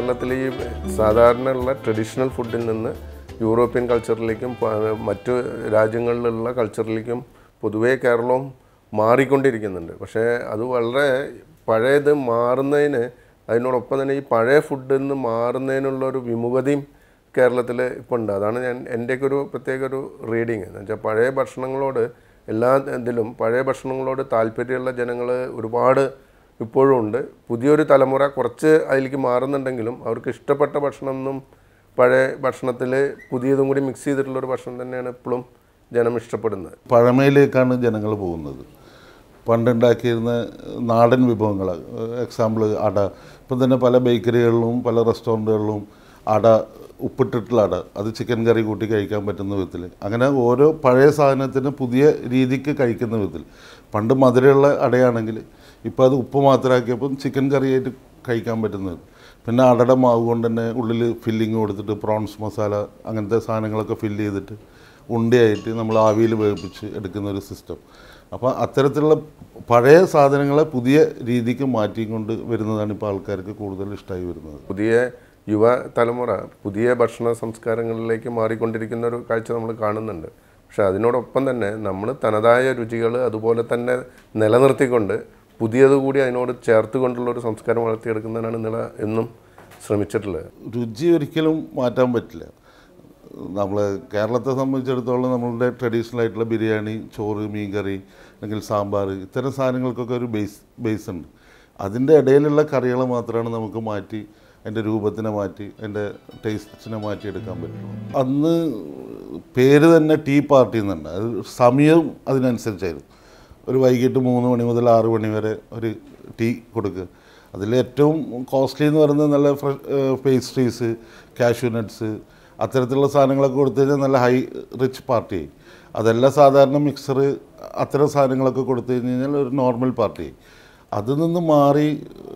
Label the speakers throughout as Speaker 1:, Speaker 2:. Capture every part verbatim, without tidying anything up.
Speaker 1: കേരളത്തിൽ ഈ സാധാരണയുള്ള ട്രഡീഷണൽ ഫുഡിൽ നിന്ന് യൂറോപ്യൻ കൾച്ചറിലേക്കും മറ്റു രാജ്യങ്ങളിലുള്ള കൾച്ചറിലേക്കും പൊതുവേ കേരളവും മാറിക്കൊണ്ടിരിക്കുന്നുണ്ട്. പക്ഷേ അത് വളരെ പഴയത് മാറുന്നതിന് അതിനോടൊപ്പം തന്നെ ഈ പഴയ ഫുഡിൽ നിന്ന് മാറുന്നതിനുള്ളൊരു വിമുഖതയും കേരളത്തിൽ ഇപ്പോൾ ഉണ്ട്. അതാണ് ഞാൻ എൻ്റെയൊക്കെ ഒരു പ്രത്യേക ഒരു റീഡിങ് എന്ന് വെച്ചാൽ പഴയ ഭക്ഷണങ്ങളോട് എല്ലാ ഇതിലും പഴയ ഭക്ഷണങ്ങളോട് താല്പര്യമുള്ള ജനങ്ങൾ ഒരുപാട് ഇപ്പോഴും ഉണ്ട്. പുതിയൊരു തലമുറ കുറച്ച് അതിലേക്ക് മാറുന്നുണ്ടെങ്കിലും അവർക്ക് ഇഷ്ടപ്പെട്ട ഭക്ഷണമൊന്നും പഴയ ഭക്ഷണത്തിൽ പുതിയതും കൂടി മിക്സ് ചെയ്തിട്ടുള്ളൊരു ഭക്ഷണം തന്നെയാണ് ഇപ്പോഴും ജനം ഇഷ്ടപ്പെടുന്നത്.
Speaker 2: പഴമയിലേക്കാണ് ജനങ്ങൾ പോകുന്നത്. പണ്ടുണ്ടാക്കിയിരുന്ന നാടൻ വിഭവങ്ങൾ, എക്സാമ്പിൾ അട. ഇപ്പം തന്നെ പല ബേക്കറികളിലും പല റെസ്റ്റോറൻറ്റുകളിലും അട, ഉപ്പിട്ടിട്ടുള്ള അട, അത് ചിക്കൻ കറി കൂട്ടി കഴിക്കാൻ പറ്റുന്ന വിധത്തിൽ, അങ്ങനെ ഓരോ പഴയ സാധനത്തിന് പുതിയ രീതിക്ക് കഴിക്കുന്ന വിധത്തിൽ. പണ്ട് മധുരമുള്ള അടയാണെങ്കിൽ ഇപ്പോൾ അത് ഉപ്പ് മാത്രമാക്കിയപ്പം ചിക്കൻ കറിയായിട്ട് കഴിക്കാൻ പറ്റുന്നത്. പിന്നെ അടയുടെ മാവ് കൊണ്ട് തന്നെ ഉള്ളിൽ ഫില്ലിങ് കൊടുത്തിട്ട് പ്രോൺസ് മസാല അങ്ങനത്തെ സാധനങ്ങളൊക്കെ ഫില്ല് ചെയ്തിട്ട് ഉണ്ടയായിട്ട് നമ്മൾ ആവിയിൽ വേവിപ്പിച്ച് എടുക്കുന്ന ഒരു സിസ്റ്റം. അപ്പോൾ അത്തരത്തിലുള്ള പഴയ സാധനങ്ങളെ പുതിയ രീതിക്ക് മാറ്റിക്കൊണ്ട് വരുന്നതാണ് ഇപ്പോൾ ആൾക്കാർക്ക് കൂടുതൽ ഇഷ്ടമായി വരുന്നത്.
Speaker 1: പുതിയ യുവ തലമുറ പുതിയ ഭക്ഷണ സംസ്കാരങ്ങളിലേക്ക് മാറിക്കൊണ്ടിരിക്കുന്ന ഒരു കാഴ്ച നമ്മൾ കാണുന്നുണ്ട്. പക്ഷെ അതിനോടൊപ്പം തന്നെ നമ്മൾ തനതായ രുചികൾ അതുപോലെ തന്നെ നിലനിർത്തിക്കൊണ്ട് പുതിയത് കൂടി അതിനോട് ചേർത്ത് കൊണ്ടുള്ളൊരു സംസ്കാരം വളർത്തിയെടുക്കുന്നതിനാണ് നില എന്നും ശ്രമിച്ചിട്ടുള്ളത്.
Speaker 2: രുചി ഒരിക്കലും മാറ്റാൻ പറ്റില്ല. നമ്മൾ കേരളത്തെ സംബന്ധിച്ചിടത്തോളം നമ്മളുടെ ട്രഡീഷണൽ ആയിട്ടുള്ള ബിരിയാണി, ചോറ്, മീൻ കറി അല്ലെങ്കിൽ സാമ്പാർ, ഇത്തരം സാധനങ്ങൾക്കൊക്കെ ഒരു ബേസ് ബേസ് ഉണ്ട്. അതിൻ്റെ ഇടയിലുള്ള കറികൾ മാത്രമാണ് നമുക്ക് മാറ്റി അതിൻ്റെ രൂപത്തിനെ മാറ്റി അതിൻ്റെ ടേസ്റ്റിനെ മാറ്റിയെടുക്കാൻ പറ്റുള്ളൂ. അന്ന് പേര് തന്നെ ടീ പാർട്ടി എന്നുണ്ട്. അത് സമയവും അതിനനുസരിച്ചായിരുന്നു. ഒരു വൈകിട്ട് മൂന്ന് മണി മുതൽ ആറ് മണി വരെ ഒരു ടീ കൊടുക്കുക. അതിലേറ്റവും കോസ്റ്റ്ലി എന്ന് പറയുന്നത് നല്ല ഫ്രഷ് പേസ്ട്രീസ്, കാഷ്യൂ നട്ട്സ്, അത്തരത്തിലുള്ള സാധനങ്ങളൊക്കെ കൊടുത്തു കഴിഞ്ഞാൽ നല്ല ഹൈ റിച്ച് പാർട്ടിയായി. അതെല്ലാം സാധാരണ മിക്സർ അത്തരം സാധനങ്ങളൊക്കെ കൊടുത്തു കഴിഞ്ഞ് കഴിഞ്ഞാൽ ഒരു നോർമൽ പാർട്ടിയായി. അതിൽ നിന്ന് മാറി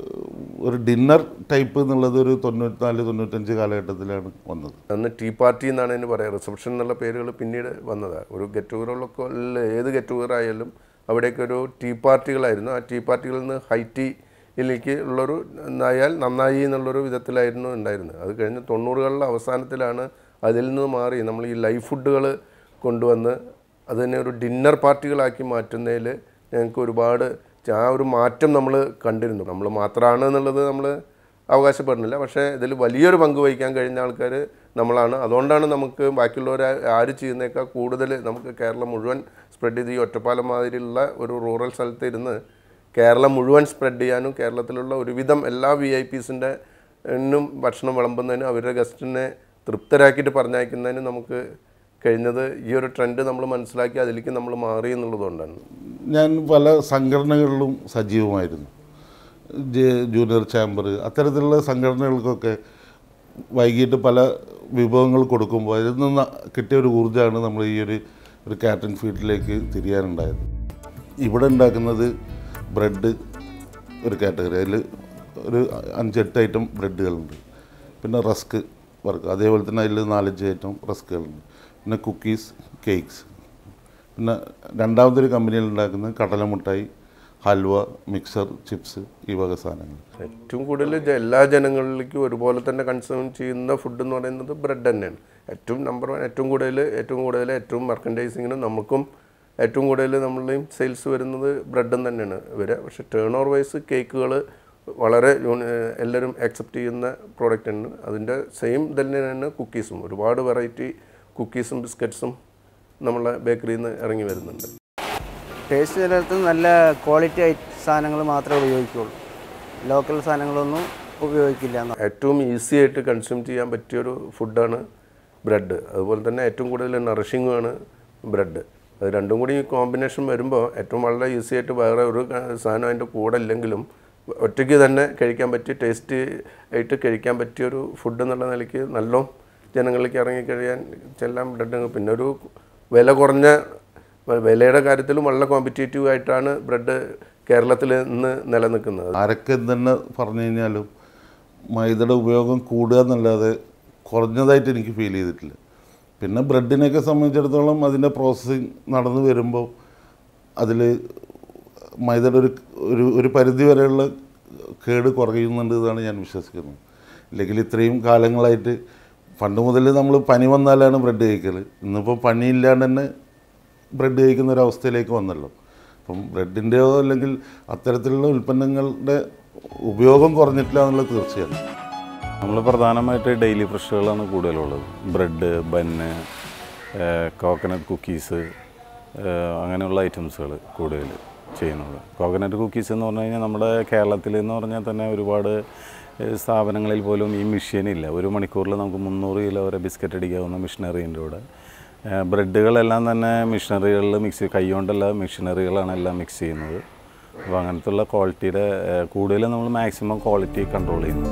Speaker 2: ഒരു ഡിന്നർ ടൈപ്പ് എന്നുള്ളത് ഒരു തൊണ്ണൂറ്റിനാല് തൊണ്ണൂറ്റഞ്ച് കാലഘട്ടത്തിലാണ് വന്നത്.
Speaker 1: അന്ന് ടീ പാർട്ടി എന്നാണ് അതിന് പറയുക. റിസപ്ഷൻ എന്നുള്ള പേരുകൾ പിന്നീട് വന്നതാണ്. ഒരു ഗെറ്റ് ടുഗറുകളൊക്കെ ഏത് ഗെറ്റ് ടുഗർ ആയാലും അവിടെയൊക്കെ ഒരു ടീ പാർട്ടികളായിരുന്നു. ആ ടീ പാർട്ടികളിൽ നിന്ന് ഹൈ ടീയിലേക്ക് ഉള്ളൊരു ആയാൽ നന്നായി എന്നുള്ളൊരു വിധത്തിലായിരുന്നു ഉണ്ടായിരുന്നത്. അത് കഴിഞ്ഞ് തൊണ്ണൂറുകളുടെ അവസാനത്തിലാണ് അതിൽ നിന്ന് മാറി നമ്മൾ ഈ ലൈവ് ഫുഡുകൾ കൊണ്ടുവന്ന് അതിനെ ഒരു ഡിന്നർ പാർട്ടികളാക്കി മാറ്റുന്നതിൽ ഞങ്ങൾക്ക് ഒരുപാട് ആ ഒരു മാറ്റം നമ്മൾ കണ്ടിരുന്നു. നമ്മൾ മാത്രമാണ് എന്നുള്ളത് നമ്മൾ അവകാശപ്പെടുന്നില്ല. പക്ഷേ ഇതിൽ വലിയൊരു പങ്ക് വഹിക്കാൻ കഴിഞ്ഞ ആൾക്കാർ നമ്മളാണ്. അതുകൊണ്ടാണ് നമുക്ക് ബാക്കിയുള്ളവർ ആര് ചെയ്യുന്നേക്കാൾ കൂടുതൽ നമുക്ക് കേരളം മുഴുവൻ സ്പ്രെഡ് ചെയ്ത് ഈ ഒറ്റപ്പാലം മാതിരിയുള്ള ഒരു റൂറൽ സ്ഥലത്ത് ഇരുന്ന് കേരളം മുഴുവൻ സ്പ്രെഡ് ചെയ്യാനും കേരളത്തിലുള്ള ഒരുവിധം എല്ലാ വി ഐ പീസിൻ്റെ എന്നും ഭക്ഷണം വിളമ്പുന്നതിനും അവരുടെ ഗസ്റ്റിനെ തൃപ്തരാക്കിയിട്ട് പറഞ്ഞയക്കുന്നതിനും നമുക്ക് കഴിഞ്ഞത് ഈ ഒരു ട്രെൻഡ് നമ്മൾ മനസ്സിലാക്കി അതിലേക്ക് നമ്മൾ മാറി എന്നുള്ളതുകൊണ്ടാണ്.
Speaker 2: ഞാൻ പല സംഘടനകളിലും സജീവമായിരുന്നു. ജൂനിയർ ചാമ്പർ അത്തരത്തിലുള്ള സംഘടനകൾക്കൊക്കെ വൈകിട്ട് പല വിഭവങ്ങൾ കൊടുക്കുമ്പോൾ അതിൽ നിന്ന് കിട്ടിയ ഒരു ഊർജ്ജമാണ് നമ്മൾ ഈ ഒരു ഒരു കാറ്ററിംഗ് ഫീൽഡിലേക്ക് തിരിയാനുണ്ടായത്. ഇവിടെ ഉണ്ടാക്കുന്നത് ബ്രെഡ് ഒരു കാറ്റഗറി, അതിൽ ഒരു അഞ്ചെട്ട് ഐറ്റം ബ്രെഡുകളുണ്ട്. പിന്നെ റസ്ക് വർക്ക്, അതേപോലെ തന്നെ അതിൽ നാലഞ്ച് ഐറ്റം റസ്കുകളുണ്ട്. പിന്നെ കുക്കീസ്, കേക്ക്സ്. പിന്നെ രണ്ടാമതൊരു കമ്പനിയിൽ ഉണ്ടാക്കുന്ന കടലമുട്ടായി, ഹൽവ, മിക്സർ, ചിപ്സ്, ഈ വക സാധനങ്ങൾ.
Speaker 1: ഏറ്റവും കൂടുതൽ എല്ലാ ജനങ്ങളിലേക്കും ഒരുപോലെ തന്നെ കൺസ്യൂം ചെയ്യുന്ന ഫുഡ് എന്ന് പറയുന്നത് ബ്രെഡ് തന്നെയാണ്. ഏറ്റവും നമ്പർ വൺ, ഏറ്റവും കൂടുതൽ ഏറ്റവും കൂടുതൽ ഏറ്റവും മെർക്കൻഡൈസിങ്ങിനും നമുക്കും ഏറ്റവും കൂടുതൽ നമ്മളുടെയും സെയിൽസ് വരുന്നത് ബ്രെഡും തന്നെയാണ് വരിക. പക്ഷേ ടേൺ ഓവർ വൈസ് കേക്കുകൾ വളരെ എല്ലാവരും അക്സെപ്റ്റ് ചെയ്യുന്ന പ്രോഡക്റ്റാണ്. അതിൻ്റെ സെയിം തന്നെയാണ് കുക്കീസും. ഒരുപാട് വെറൈറ്റി കുക്കീസും ബിസ്ക്കറ്റ്സും നമ്മളെ ബേക്കറിയിൽ നിന്ന് ഇറങ്ങി വരുന്നുണ്ട്.
Speaker 3: ടേസ്റ്റ് ചിലടത്ത് നല്ല ക്വാളിറ്റി സാധനങ്ങൾ മാത്രമേ ഉപയോഗിക്കുകയുള്ളൂ. ലോക്കൽ സാധനങ്ങളൊന്നും ഉപയോഗിക്കില്ല.
Speaker 1: ഏറ്റവും ഈസി ആയിട്ട് കൺസ്യൂം ചെയ്യാൻ പറ്റിയൊരു ഫുഡാണ് ബ്രെഡ്. അതുപോലെ തന്നെ ഏറ്റവും കൂടുതൽ നറിഷിങ്ങുമാണ് ബ്രെഡ്. അത് രണ്ടും കൂടി കോമ്പിനേഷൻ വരുമ്പോൾ ഏറ്റവും വളരെ ഈസി ആയിട്ട് വേറെ ഒരു സാധനം അതിൻ്റെ കൂടെ ഇല്ലെങ്കിലും ഒറ്റയ്ക്ക് തന്നെ കഴിക്കാൻ പറ്റി ടേസ്റ്റ് ആയിട്ട് കഴിക്കാൻ പറ്റിയൊരു ഫുഡ് എന്നുള്ള നിലയ്ക്ക് നല്ല ജനങ്ങളിലേക്ക് ഇറങ്ങിക്കഴിയാൻ ചെല്ലാൻ ബ്രെഡ്. പിന്നെ ഒരു വില കുറഞ്ഞ വിലയുടെ കാര്യത്തിലും വളരെ കോമ്പറ്റേറ്റീവ് ആയിട്ടാണ് ബ്രെഡ് കേരളത്തിൽ ഇന്ന് നിലനിൽക്കുന്നത്.
Speaker 2: ആരൊക്കെ തന്നെ പറഞ്ഞു കഴിഞ്ഞാലും മൈദയുടെ ഉപയോഗം കൂടുക എന്നല്ലാതെ കുറഞ്ഞതായിട്ട് എനിക്ക് ഫീൽ ചെയ്തിട്ടില്ല. പിന്നെ ബ്രെഡിനെയൊക്കെ സംബന്ധിച്ചിടത്തോളം അതിൻ്റെ പ്രോസസ്സിങ് നടന്നു വരുമ്പോൾ അതിൽ മൈദയുടെ ഒരു ഒരു ഒരു പരിധി വരെയുള്ള കേട് കുറയുന്നുണ്ട് എന്നാണ് ഞാൻ വിശ്വസിക്കുന്നത്. ഇല്ലെങ്കിൽ ഇത്രയും കാലങ്ങളായിട്ട് പണ്ട് മുതൽ നമ്മൾ പനി വന്നാലാണ് ബ്രെഡ് കഴിക്കൽ. ഇന്നിപ്പോൾ പനിയില്ലാണ്ട് തന്നെ ബ്രെഡ് കഴിക്കുന്ന ഒരു അവസ്ഥയിലേക്ക് വന്നല്ലോ. അപ്പം ബ്രെഡിൻ്റെയോ അല്ലെങ്കിൽ അത്തരത്തിലുള്ള ഉൽപ്പന്നങ്ങളുടെ ഉപയോഗം കുറഞ്ഞിട്ടില്ല എന്നുള്ളത് തീർച്ചയാണ്.
Speaker 4: നമ്മൾ പ്രധാനമായിട്ട് ഡെയിലി ഫ്രഷുകളാണ് കൂടുതലുള്ളത്. ബ്രെഡ്, ബന്ന്, കോക്കനട്ട് കുക്കീസ്, അങ്ങനെയുള്ള ഐറ്റംസുകൾ കൂടുതൽ ചെയ്യുന്നത്. കോക്കനട്ട് കുക്കീസ് എന്ന് പറഞ്ഞു കഴിഞ്ഞാൽ നമ്മുടെ കേരളത്തിൽ എന്ന് പറഞ്ഞാൽ തന്നെ ഒരുപാട് സ്ഥാപനങ്ങളിൽ പോലും ഈ മെഷീനില്ല. ഒരു മണിക്കൂറിൽ നമുക്ക് മുന്നൂറ് കിലോ വരെ ബിസ്ക്കറ്റ് അടിക്കാവുന്ന മെഷീനറിൻ്റെ കൂടെ. ബ്രെഡുകളെല്ലാം തന്നെ മെഷീനറികളിൽ മിക്സ്, കൈകൊണ്ടല്ല മെഷീനറികളാണ് എല്ലാം മിക്സ് ചെയ്യുന്നത്. അപ്പോൾ അങ്ങനത്തുള്ള ക്വാളിറ്റിയുടെ കൂടുതൽ നമ്മൾ മാക്സിമം ക്വാളിറ്റി കൺട്രോൾ ചെയ്യുന്നു.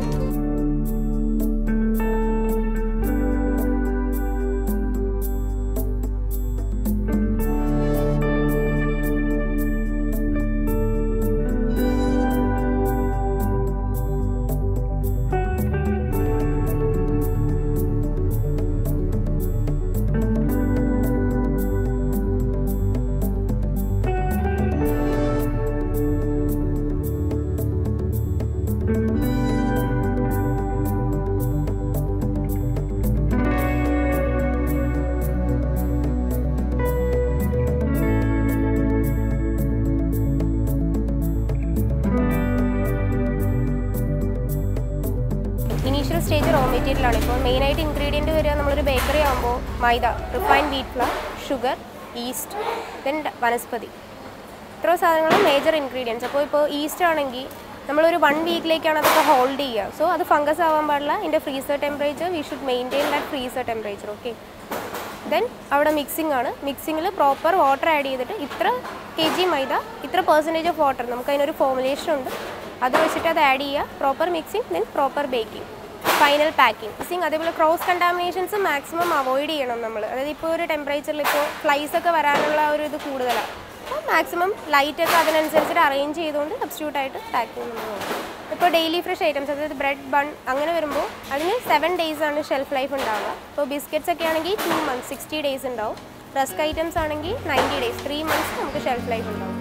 Speaker 5: ഇനീഷ്യൽ സ്റ്റേജ് റോ മെറ്റീരിയലാണ്. ഇപ്പോൾ മെയിനായിട്ട് ഇൻഗ്രീഡിയൻറ്റ് വരിക നമ്മളൊരു ബേക്കറി ആകുമ്പോൾ maida, refined wheat flour, sugar, yeast, then vanaspati, ഇത്ര സാധനങ്ങളും മേജർ ഇൻഗ്രീഡിയൻസ്. അപ്പോൾ ഇപ്പോൾ ഈസ്റ്റ് ആണെങ്കിൽ നമ്മളൊരു വൺ വീക്കിലേക്കാണ് അതൊക്കെ ഹോൾഡ് ചെയ്യുക. സോ അത് ഫംഗസ് ആവാൻ പാടില്ല. ഇതിൻ്റെ freezer temperature we should maintain that freezer temperature. Okay, then അവിടെ മിക്സിംഗ് ആണ്. മിക്സിങ്ങിൽ പ്രോപ്പർ വാട്ടർ ആഡ് ചെയ്തിട്ട് ഇത്ര കെ ജി മൈദ, ഇത്ര പെർസെൻറ്റേജ് ഓഫ് വാട്ടർ, നമുക്ക് അതിനൊരു ഫോർമുലേഷൻ ഉണ്ട്. അത് വെച്ചിട്ട് അത് ആഡ് ചെയ്യുക. Proper mixing, then proper baking, final packing. Mixing അതേപോലെ ക്രോസ് കണ്ടാമിനേഷൻസ് മാക്സിമം അവോയ്ഡ് ചെയ്യണം നമ്മൾ. അതായത് ഇപ്പോൾ ഒരു ടെമ്പറേച്ചറിൽ ഇപ്പോൾ ഫ്ലൈസ് ഒക്കെ വരാനുള്ള ഒരു ഇത് കൂടുതലാണ്. അപ്പോൾ മാക്സിമം ലൈറ്റൊക്കെ അതിനനുസരിച്ചിട്ട് അറേഞ്ച് ചെയ്തുകൊണ്ട് സബ്സ്റ്റിറ്റ്യൂട്ട് ആയിട്ട് പാക്കിംഗ് നമ്മൾ നോക്കും. ഇപ്പോൾ ഡെയിലി ഫ്രഷ് ഐറ്റംസ്, അതായത് ബ്രെഡ്, ബൺ അങ്ങനെ വരുമ്പോൾ അതിന് സെവൻ ഡേയ്സ് ആണ് ഷെൽഫ് ലൈഫ് ഉണ്ടാവുക. ഇപ്പോൾ ബിസ്ക്കറ്റ്സ് ഒക്കെ ആണെങ്കിൽ ടു മന്ത്സ് സിക്സ്റ്റി ഡേയ്സ് ഉണ്ടാവും. റസ്ക് ഐറ്റംസ് ആണെങ്കിൽ നയൻറ്റി ഡേയ്സ് ത്രീ മന്ത്സ് നമുക്ക് ഷെൽഫ് ലൈഫ് ഉണ്ടാവും.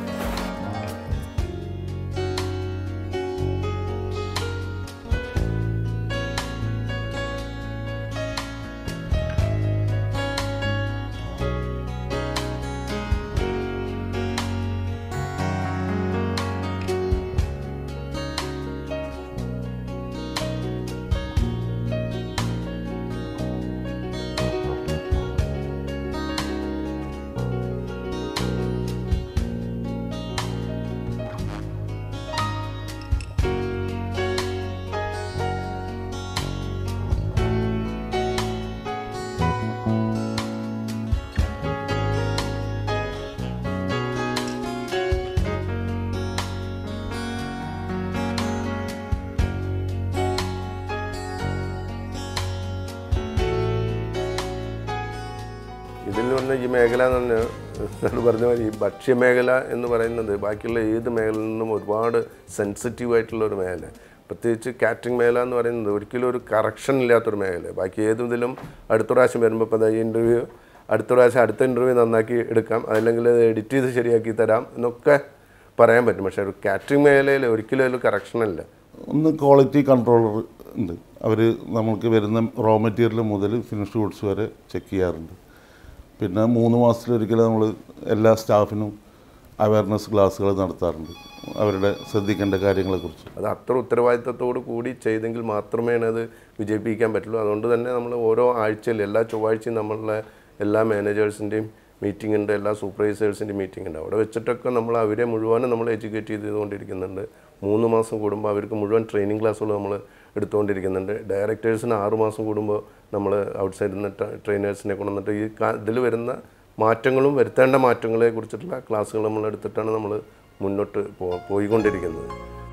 Speaker 1: ഇതിൽ വന്ന ഈ മേഖല എന്ന് പറഞ്ഞാൽ പറഞ്ഞ മാതിരി ഈ ഭക്ഷ്യമേഖല എന്ന് പറയുന്നത് ബാക്കിയുള്ള ഏത് മേഖലയിൽ നിന്നും ഒരുപാട് സെൻസിറ്റീവ് ആയിട്ടുള്ള ഒരു മേഖല. പ്രത്യേകിച്ച് കാറ്ററിംഗ് മേഖല എന്ന് പറയുന്നത് ഒരിക്കലും ഒരു കറക്ഷൻ ഇല്ലാത്തൊരു മേഖല. ബാക്കി ഏതിലും അടുത്ത പ്രാവശ്യം വരുമ്പോൾ ഇപ്പോൾ ഈ ഇൻ്റർവ്യൂ അടുത്ത പ്രാവശ്യം അടുത്ത ഇൻ്റർവ്യൂ നന്നാക്കി എടുക്കാം, അല്ലെങ്കിൽ അത് എഡിറ്റ് ചെയ്ത് ശരിയാക്കി തരാം എന്നൊക്കെ പറയാൻ പറ്റും. പക്ഷേ ഒരു കാറ്ററിംഗ് മേഖലയിൽ ഒരിക്കലും അതിൽ കറക്ഷനില്ല.
Speaker 2: ഒന്ന് ക്വാളിറ്റി കൺട്രോളർ ഉണ്ട്. അവർ നമുക്ക് വരുന്ന റോ മെറ്റീരിയൽ മുതൽ ഫിനിഷ്ഡ് ഗുഡ്സ് വരെ ചെക്ക് ചെയ്യാറുണ്ട്. പിന്നെ മൂന്ന് മാസത്തിലൊരിക്കലും നമ്മൾ എല്ലാ സ്റ്റാഫിനും അവയർനെസ് ക്ലാസ്സുകൾ നടത്താറുണ്ട് അവരുടെ ശ്രദ്ധിക്കേണ്ട കാര്യങ്ങളെക്കുറിച്ച്.
Speaker 1: അത് അത്ര ഉത്തരവാദിത്തത്തോട് കൂടി ചെയ്തെങ്കിൽ മാത്രമേ അത് വിജയിപ്പിക്കാൻ പറ്റുള്ളൂ. അതുകൊണ്ട് തന്നെ നമ്മൾ ഓരോ ആഴ്ചയിൽ എല്ലാ ചൊവ്വാഴ്ചയും നമ്മളുടെ എല്ലാ മാനേജേഴ്സിൻ്റെയും മീറ്റിംഗ് ഉണ്ട്, എല്ലാ സൂപ്പർവൈസേഴ്സിൻ്റെയും മീറ്റിംഗ് ഉണ്ട്. അവിടെ വെച്ചിട്ടൊക്കെ നമ്മൾ അവരെ മുഴുവനും നമ്മൾ എഡ്യൂക്കേറ്റ് ചെയ്തുകൊണ്ടിരിക്കുന്നുണ്ട്. മൂന്ന് മാസം കൂടുമ്പോൾ അവർക്ക് മുഴുവൻ ട്രെയിനിങ് ക്ലാസ്സുകൾ നമ്മൾ എടുത്തുകൊണ്ടിരിക്കുന്നുണ്ട്. ഡയറക്ടേഴ്സിന് ആറ് മാസം കൂടുമ്പോൾ നമ്മൾ ഔട്ട്സൈഡിൽ നിന്ന് ട്രെയിനേഴ്സിനെ കൊണ്ടുവന്നിട്ട് ഈ ഇതിൽ വരുന്ന മാറ്റങ്ങളും വരുത്തേണ്ട മാറ്റങ്ങളെ കുറിച്ചിട്ടുള്ള ക്ലാസ്സുകൾ നമ്മൾ എടുത്തിട്ടാണ് നമ്മൾ മുന്നോട്ട് പോ പോയിക്കൊണ്ടിരിക്കുന്നത്.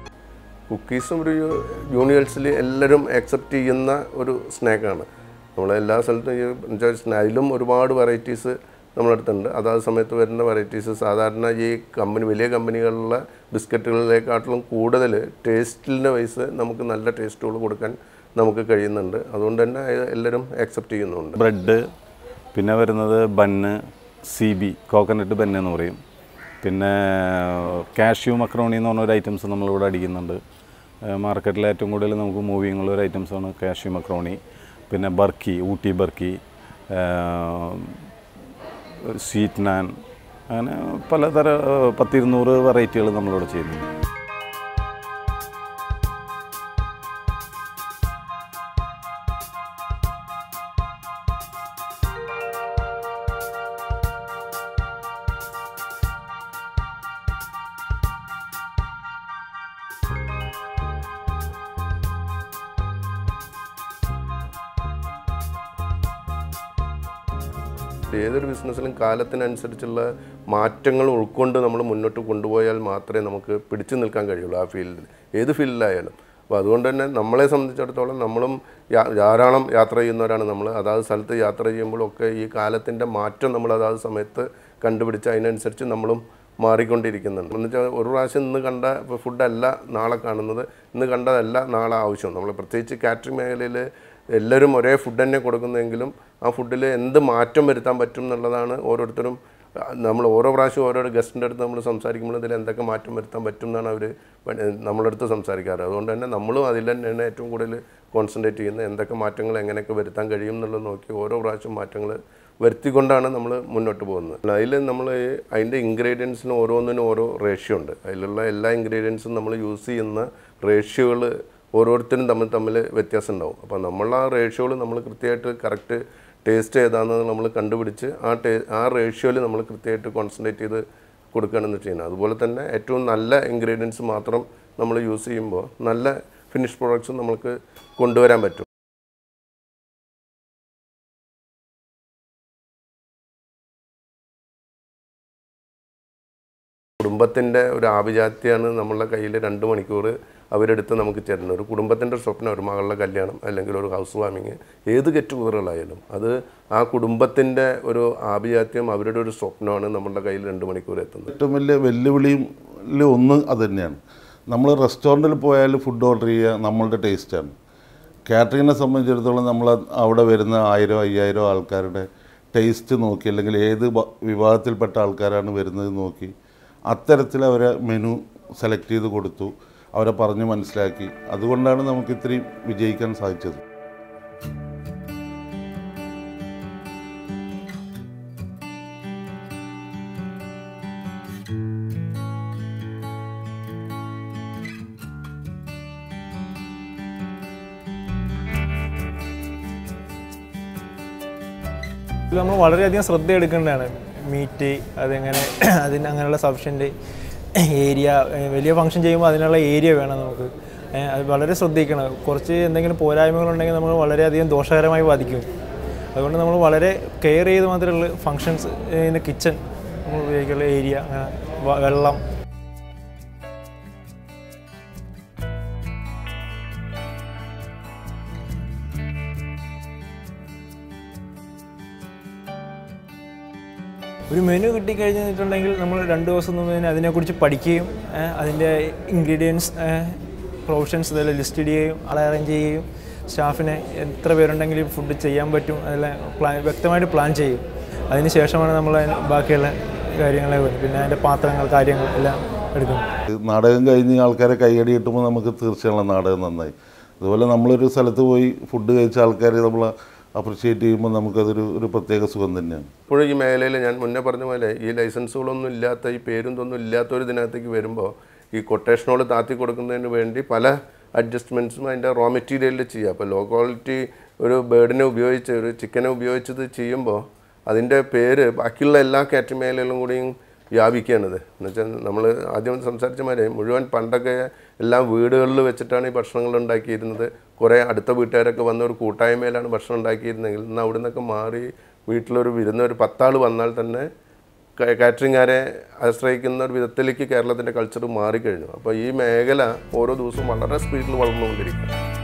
Speaker 1: കുക്കീസും ഒരു യൂണിവേഴ്സിൽ എല്ലാവരും അക്സെപ്റ്റ് ചെയ്യുന്ന ഒരു സ്നാക്കാണ്. നമ്മൾ എല്ലാ സ്ഥലത്തും അതിലും ഒരുപാട് വെറൈറ്റീസ് നമ്മളെടുത്തുണ്ട്. അതാത് സമയത്ത് വരുന്ന വെറൈറ്റീസ് സാധാരണ ഈ കമ്പനി വലിയ കമ്പനികളിലെ ബിസ്ക്കറ്റുകളിലേക്കാട്ടിലും കൂടുതൽ ടേസ്റ്റിൻ്റെ വൈസ് നമുക്ക് നല്ല ടേസ്റ്റുകൾ കൊടുക്കാൻ നമുക്ക് കഴിയുന്നുണ്ട്. അതുകൊണ്ട് തന്നെ എല്ലാവരും അക്സെപ്റ്റ് ചെയ്യുന്നുണ്ട്.
Speaker 4: ബ്രെഡ്, പിന്നെ വരുന്നത് bun, C B coconut bun എന്ന് പറയും. പിന്നെ കാഷ്യൂ മക്രോണി എന്ന് പറഞ്ഞൊരു ഐറ്റംസ് നമ്മളിവിടെ അടിക്കുന്നുണ്ട്. മാർക്കറ്റിൽ ഏറ്റവും കൂടുതൽ നമുക്ക് മൂവിങ് ഉള്ള ഒരു ഐറ്റംസാണ് കാഷ്യൂ മക്രോണി, പിന്നെ ബർക്കി, ഊട്ടി ബർക്കി, സ്വീറ്റ് നാൻ, അങ്ങനെ പലതര പത്തിരുന്നൂറ് വെറൈറ്റികൾ നമ്മളിവിടെ ചെയ്യുന്നുണ്ട്.
Speaker 1: ഏതൊരു ബിസിനസ്സിലും കാലത്തിനനുസരിച്ചുള്ള മാറ്റങ്ങൾ ഉൾക്കൊണ്ട് നമ്മൾ മുന്നോട്ട് കൊണ്ടുപോയാൽ മാത്രമേ നമുക്ക് പിടിച്ചു നിൽക്കാൻ കഴിയുള്ളൂ ആ ഫീൽഡിൽ, ഏത് ഫീൽഡിലായാലും. അപ്പോൾ അതുകൊണ്ട് തന്നെ നമ്മളെ സംബന്ധിച്ചിടത്തോളം നമ്മളും ധാരാളം യാത്ര ചെയ്യുന്നവരാണ്. നമ്മൾ അതാത് സ്ഥലത്ത് യാത്ര ചെയ്യുമ്പോഴൊക്കെ ഈ കാലത്തിൻ്റെ മാറ്റം നമ്മൾ അതാത് സമയത്ത് കണ്ടുപിടിച്ച് അതിനനുസരിച്ച് നമ്മളും മാറിക്കൊണ്ടിരിക്കുന്നുണ്ട്. എന്ന് വെച്ചാൽ ഒരു പ്രാവശ്യം ഇന്ന് കണ്ട ഫുഡല്ല നാളെ കാണുന്നത്, ഇന്ന് കണ്ടതല്ല നാളെ ആവശ്യം. നമ്മൾ പ്രത്യേകിച്ച് കാറ്ററിംഗ് മേഖലയിൽ എല്ലാവരും ഒരേ ഫുഡ് തന്നെ കൊടുക്കുന്നെങ്കിലും ആ ഫുഡിൽ എന്ത് മാറ്റം വരുത്താൻ പറ്റും എന്നുള്ളതാണ് ഓരോരുത്തരും. നമ്മൾ ഓരോ പ്രാവശ്യം ഓരോ ഗസ്റ്റിൻ്റെ അടുത്ത് നമ്മൾ സംസാരിക്കുമ്പോൾ ഇതിൽ എന്തൊക്കെ മാറ്റം വരുത്താൻ പറ്റും എന്നാണ് അവർ നമ്മളുടെ അടുത്ത് സംസാരിക്കാറ്. അതുകൊണ്ട് തന്നെ നമ്മളും അതിൽ തന്നെയാണ് ഏറ്റവും കൂടുതൽ കോൺസെൻട്രേറ്റ് ചെയ്യുന്നത്. എന്തൊക്കെ മാറ്റങ്ങൾ എങ്ങനെയൊക്കെ വരുത്താൻ കഴിയും എന്നുള്ളത് നോക്കി ഓരോ പ്രാവശ്യം മാറ്റങ്ങൾ വരുത്തിക്കൊണ്ടാണ് നമ്മൾ മുന്നോട്ട് പോകുന്നത്. അതിൽ നമ്മൾ അതിൻ്റെ ഇൻഗ്രീഡിയൻസിന് ഓരോന്നിനും ഓരോ റേഷ്യോ ഉണ്ട്. അതിലുള്ള എല്ലാ ഇൻഗ്രീഡിയൻസും നമ്മൾ യൂസ് ചെയ്യുന്ന റേഷ്യോകൾ ഓരോരുത്തരും തമ്മിൽ തമ്മിൽ വ്യത്യാസം ഉണ്ടാവും. അപ്പോൾ നമ്മൾ ആ റേഷ്യോകൾ നമ്മൾ കൃത്യമായിട്ട് കറക്റ്റ് ടേസ്റ്റ് ഏതാണെന്ന് നമ്മൾ കണ്ടുപിടിച്ച് ആ ടേ ആ റേഷ്യോയിൽ നമ്മൾ കൃത്യമായിട്ട് കോൺസെൻട്രേറ്റ് ചെയ്ത് കൊടുക്കുകയാണെന്ന് ചെയ്യുന്നത്. അതുപോലെ തന്നെ ഏറ്റവും നല്ല ഇൻഗ്രീഡിയൻസ് മാത്രം നമ്മൾ യൂസ് ചെയ്യുമ്പോൾ നല്ല ഫിനിഷ് പ്രോഡക്ട്സ് നമുക്ക് കൊണ്ടുവരാൻ പറ്റും. കുടുംബത്തിൻ്റെ ഒരു ആഭിജാത്യമാണ് നമ്മളുടെ കയ്യിൽ രണ്ട് മണിക്കൂർ അവരെടുത്ത് നമുക്ക് തരുന്നത്. ഒരു കുടുംബത്തിൻ്റെ സ്വപ്നം, ഒരു മകളുടെ കല്യാണം അല്ലെങ്കിൽ ഒരു ഹൗസ് വാമിങ്, ഏത് ഗെറ്റ് ടുഗദറുകളായാലും അത് ആ കുടുംബത്തിൻ്റെ ഒരു ആഭിജാത്യം, അവരുടെ ഒരു സ്വപ്നമാണ് നമ്മളുടെ കയ്യിൽ രണ്ട് മണിക്കൂർ എത്തുന്നത്.
Speaker 2: ഏറ്റവും വലിയ വെല്ലുവിളിയിൽ ഒന്ന് അത് തന്നെയാണ്. നമ്മൾ റെസ്റ്റോറൻറ്റിൽ പോയാൽ ഫുഡ് ഓർഡർ ചെയ്യുക നമ്മളുടെ ടേസ്റ്റാണ്. കാറ്ററിങ്ങിനെ സംബന്ധിച്ചിടത്തോളം നമ്മൾ അവിടെ വരുന്ന ആയിരം അയ്യായിരം ആൾക്കാരുടെ ടേസ്റ്റ് നോക്കി, അല്ലെങ്കിൽ ഏത് വിഭാഗത്തിൽപ്പെട്ട ആൾക്കാരാണ് വരുന്നത് നോക്കി അത്തരത്തിൽ അവരെ മെനു സെലക്ട് ചെയ്ത് കൊടുത്തു, അവരെ പറഞ്ഞ് മനസ്സിലാക്കി. അതുകൊണ്ടാണ് നമുക്ക് ഇത്രയും വിജയിക്കാൻ സാധിച്ചത്.
Speaker 6: നമ്മൾ വളരെയധികം ശ്രദ്ധ എടുക്കേണ്ടതാണ്. മീറ്റ് അതെങ്ങനെ, അതിന് അങ്ങനെയുള്ള സഫിഷ്യൻ്റ് ഏരിയ, വലിയ ഫംഗ്ഷൻ ചെയ്യുമ്പോൾ അതിനുള്ള ഏരിയ വേണം നമുക്ക്. അത് വളരെ ശ്രദ്ധിക്കണം. കുറച്ച് എന്തെങ്കിലും പോരായ്മകളുണ്ടെങ്കിൽ നമ്മൾ വളരെയധികം ദോഷകരമായി ബാധിക്കും. അതുകൊണ്ട് നമ്മൾ വളരെ കെയർ ചെയ്ത് മാത്രമേ ഫങ്ഷൻസ് ഇതിൻ്റെ കിച്ചൺ നമ്മൾ ഉപയോഗിക്കുന്ന ഏരിയ, അങ്ങനെ വെള്ളം. ഒരു മെനു കിട്ടിക്കഴിഞ്ഞിട്ടുണ്ടെങ്കിൽ നമ്മൾ രണ്ട് ദിവസം മുമ്പ് അതിനെക്കുറിച്ച് പഠിക്കുകയും അതിൻ്റെ ഇൻഗ്രീഡിയൻസ് പ്രൊവിഷൻസ് ഇതെല്ലാം ലിസ്റ്റ് ഇടുകയും ആളെ അറേഞ്ച് ചെയ്യുകയും സ്റ്റാഫിനെ എത്ര പേരുണ്ടെങ്കിലും ഫുഡ് ചെയ്യാൻ പറ്റും അതെല്ലാം പ്ലാൻ വ്യക്തമായിട്ട് പ്ലാൻ ചെയ്യും. അതിന് ശേഷമാണ് നമ്മൾ ബാക്കിയുള്ള കാര്യങ്ങളെ വരും. പിന്നെ അതിൻ്റെ പാത്രങ്ങൾ കാര്യങ്ങൾ എല്ലാം എടുക്കും.
Speaker 2: നാടകം കഴിഞ്ഞ് ആൾക്കാരെ കൈയടി കിട്ടുമ്പോൾ നമുക്ക് തീർച്ചയായും നാടകം നന്നായി. അതുപോലെ നമ്മളൊരു സ്ഥലത്ത് പോയി ഫുഡ് കഴിച്ച ആൾക്കാരെ നമ്മൾ അപ്രിഷ്യേറ്റ് ചെയ്യുമ്പോൾ നമുക്കതൊരു ഒരു പ്രത്യേക സുഖം തന്നെയാണ്.
Speaker 1: ഇപ്പോഴും ഈ മേഖലയിൽ ഞാൻ മുന്നേ പറഞ്ഞ പോലെ ഈ ലൈസൻസുകളൊന്നും ഇല്ലാത്ത, ഈ പേരും ഇതൊന്നും ഇല്ലാത്തൊരു ഇതിനകത്തേക്ക് വരുമ്പോൾ ഈ കൊട്ടേഷനോട് താത്തി കൊടുക്കുന്നതിന് വേണ്ടി പല അഡ്ജസ്റ്റ്മെൻറ്റ്സും അതിൻ്റെ റോ മെറ്റീരിയലിൽ ചെയ്യുക. അപ്പോൾ ലോ ക്വാളിറ്റി ഒരു ബേർഡിനെ ഉപയോഗിച്ച്, ഒരു ചിക്കനെ ഉപയോഗിച്ചത് ചെയ്യുമ്പോൾ അതിൻ്റെ പേര് ബാക്കിയുള്ള എല്ലാ കാറ്ററിംഗ് മേഖലകളിലും കൂടിയും വ്യാപിക്കുകയാണിത്. എന്നുവെച്ചാൽ നമ്മൾ ആദ്യം സംസാരിച്ച മാതിരി മുഴുവൻ പണ്ടൊക്കെ എല്ലാം വീടുകളിൽ വെച്ചിട്ടാണ് ഈ ഭക്ഷണങ്ങൾ ഉണ്ടാക്കിയിരുന്നത്. കുറേ അടുത്ത വീട്ടുകാരൊക്കെ വന്ന ഒരു കൂട്ടായ്മയിലാണ് ഭക്ഷണം ഉണ്ടാക്കിയിരുന്നെങ്കിൽ ഇന്ന് അവിടെ നിന്നൊക്കെ മാറി വീട്ടിലൊരു വിരുന്ന ഒരു പത്താൾ വന്നാൽ തന്നെ കാറ്ററിംഗുകാരെ ആശ്രയിക്കുന്ന ഒരു വിധത്തിലേക്ക് കേരളത്തിൻ്റെ കൾച്ചർ മാറിക്കഴിഞ്ഞു. അപ്പോൾ ഈ മേഖല ഓരോ ദിവസവും വളരെ സ്പീഡിൽ വളർന്നുകൊണ്ടിരിക്കും.